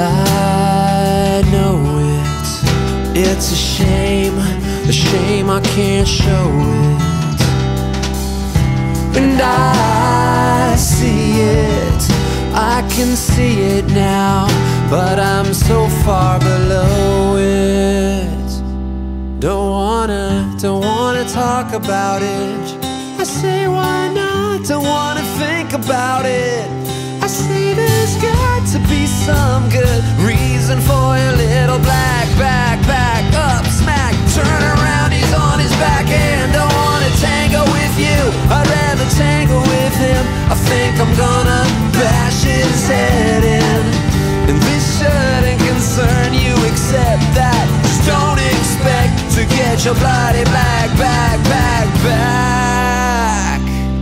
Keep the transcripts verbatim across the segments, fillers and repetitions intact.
I know it, it's a shame, a shame I can't show it. And I see it, I can see it now, but I'm so far below it. Don't wanna, don't wanna talk about it. I say why not, don't wanna think about it. I say there's got to be some good reason for your little black back, back up, smack, turn around, he's on his back and don't wanna tango with you. I'd rather tango with him. I think I'm gonna bash his head in. And this shouldn't concern you except that just don't expect to get your bloody black back, back, back.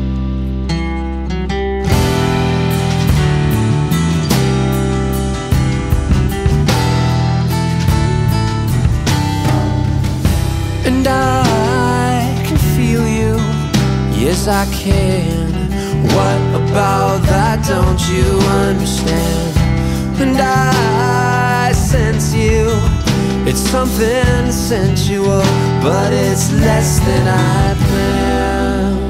And I can feel you, yes I can. What about that don't you understand? And I sense you, it's something sensual, but it's less than I planned.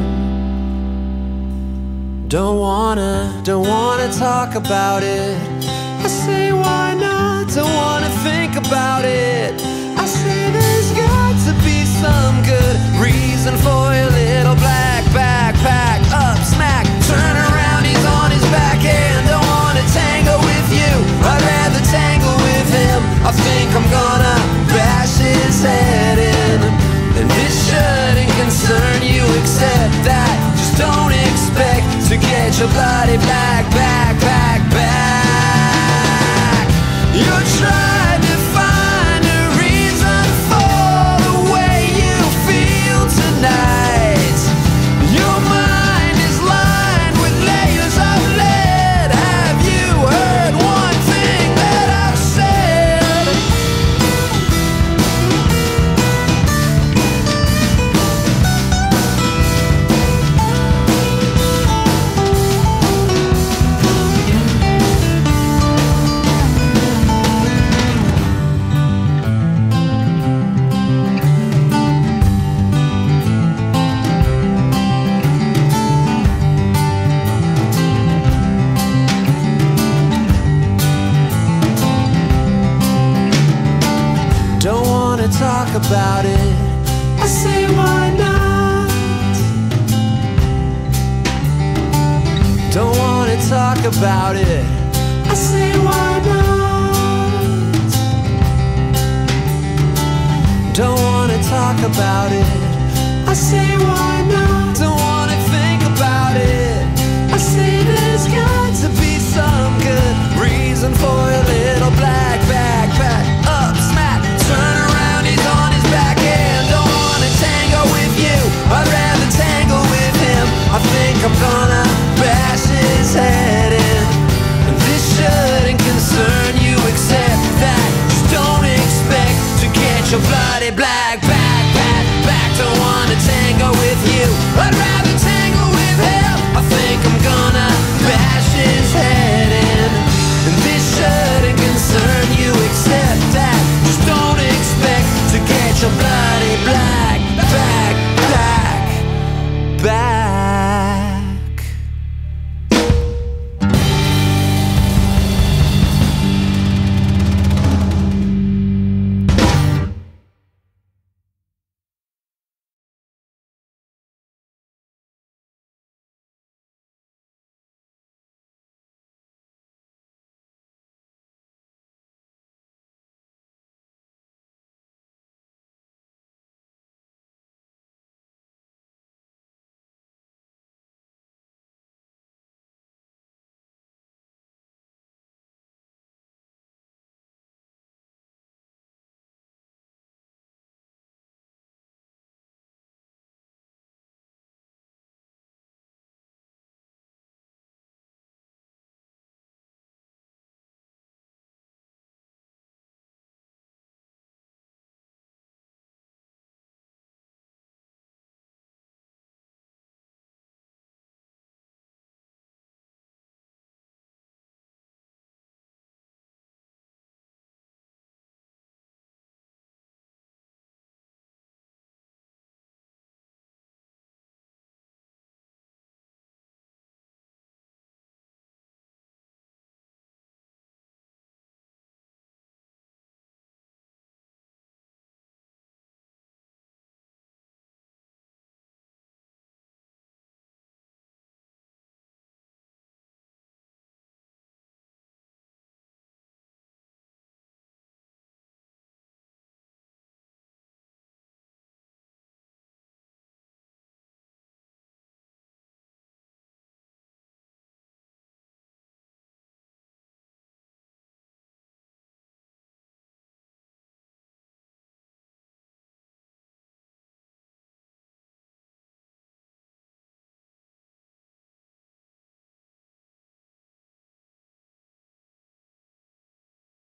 Don't wanna, don't wanna talk about it. I say why not, don't wanna think about it. I say there's got to be some good reason for your little black backpack up, smack, turn around, he's on his back and don't wanna tango with you. I'd rather tangle with him. I think I'm gonna bash his head in. And this shouldn't concern you except that just don't expect to get your bloody black back, back, back. You're trying to find a reason for the way you feel tonight. Your mind is lined with layers of lead. Have you heard one thing that I've said? Don't wanna talk about it. I say why not? Don't wanna talk about it. I say why not? Don't wanna talk about it. I say why